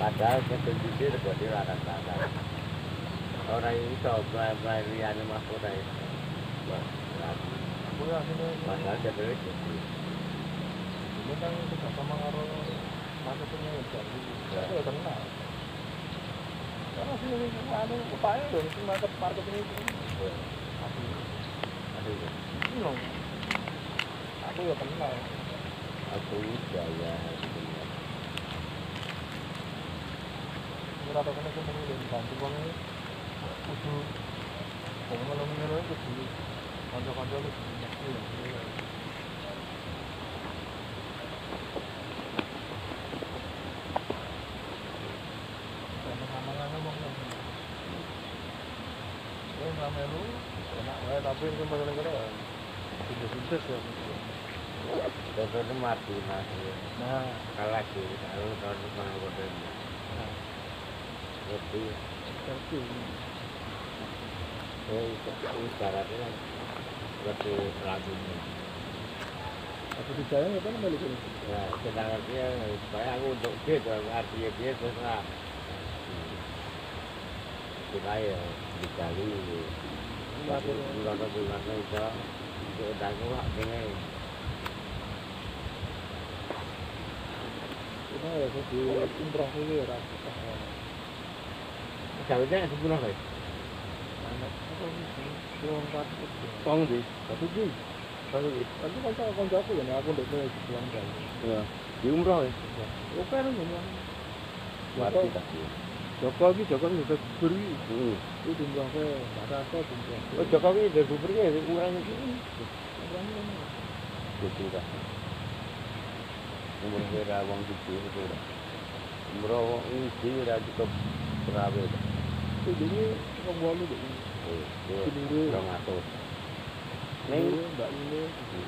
Padahal kondisi rego dilarang larang. Orang iso mlayu liyane mah ora iso. Padahal jadwalnya jadi. Ini kan kita sama karo marketingnya ya jadi. Saya ya kenal. Karena sini anu upaya lho itu marketing itu. Aduh. Ini loh. Aku ya kenal. Aku jaya. Ora tau kene sing mung bantu wong iki. Kudu wong ngono iki kudu kanca-kanca lu kudu. Melu, enak wae tapi itu paling-paling sukses ya. Itu mati mas. Nah, kalau lagi kalau mengikuti. Jadi, ibaratnya seperti lagunya. aku dijaya ya kan balik ini. Ya, sedangkan dia supaya aku untuk dia, artinya dia terserah. Supaya dikali bulan itu udah kuat ini. Ini ya di umroh itu ya rasa. Jauhnya sebulan guys. Anak apa sih? Lompat itu. Tong di. Tapi sih. Tapi kan aku ya aku udah mulai pulang kali. Ya. Di umroh ya. Oke kan ngomong. Mati tak. Jokowi sudah beri. Itu umrohnya ada apa umroh. Oh Jokowi udah berinya umrohnya ini. Umrohnya mana? Betul dah. Umroh kira wong gede itu dah. Umroh ini dah cukup berabe dah. Ini wong walu deh. Ini orang atur. Neng mbak ini.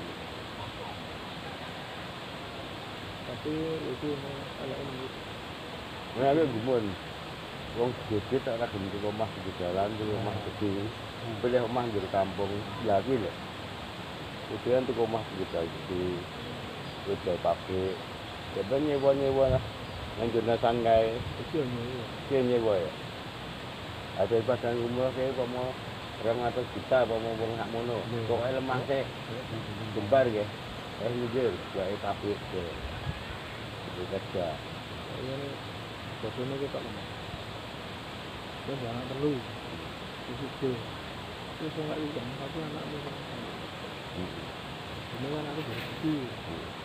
Tapi itu ala ini. Nah, aku gumun. Wong gede tak ada di rumah di jalan, di rumah gede. Pilih rumah di kampung lagi lho. Kemudian tuh rumah gitu di udah pabrik. Jadi nyewa lah. Yang jenasan kayak Itu nyewa ya. Ada ibadah umroh kayak mau 200 juta apa mau nak mono. Pokoknya lemah sih. Gembar ya. Nyudir kayak pabrik tuh. Itu kerja. ini bosnya kita lemah. Terus anak perlu. Itu enggak ikan, tapi anaknya. Ini kan aku berhenti.